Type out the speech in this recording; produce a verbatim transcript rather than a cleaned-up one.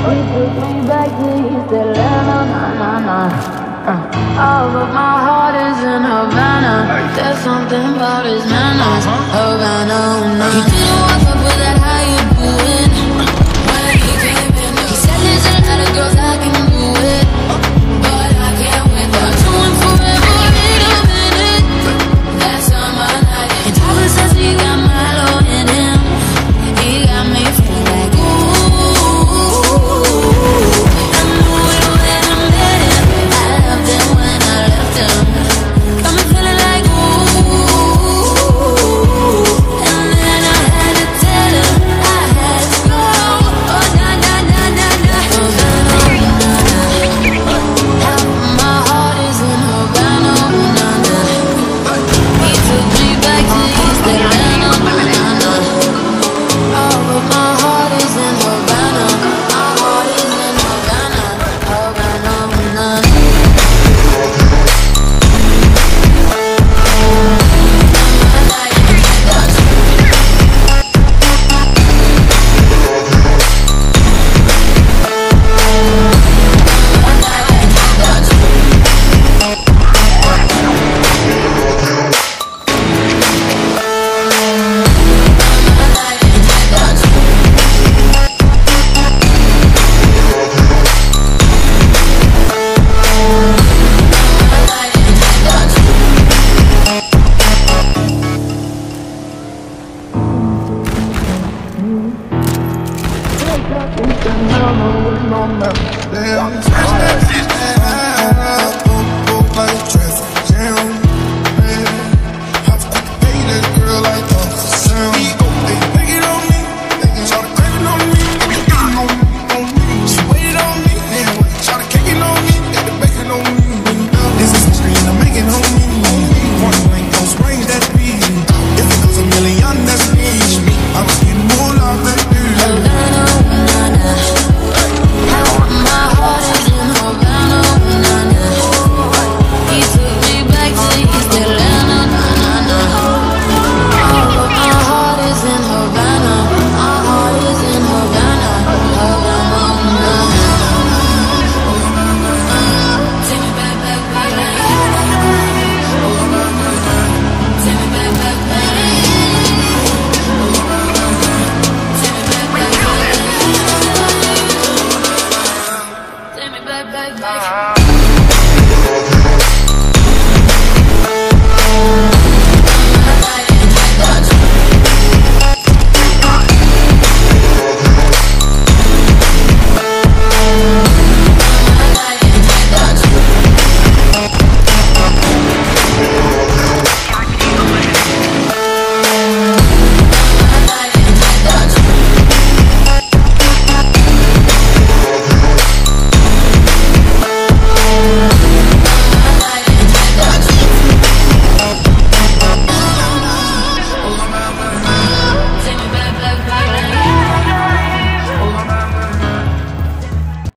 took me back to East Atlanta, nah, nah, nah. Uh, all of my heart is in Havana. There's something about his manners, Havana, nah. He didn't walk up with that, how you doing? When he came in, he said there's a lot of girls I can do it, but I can't wait. I'm doing forever in a minute. That's on my night. And Thomas says he got Milo in him. He got me feeling like ooh. I knew it when I met him. I loved him when I left him. Got me feeling like ooh. And then I had to tell him I had to go. Oh na na na na na. Havana, half of my heart is in Havana, na na. He took me back to East Atlanta, na na. All of my heart is in Havana. My heart is in Havana, Havana, na na. Damn.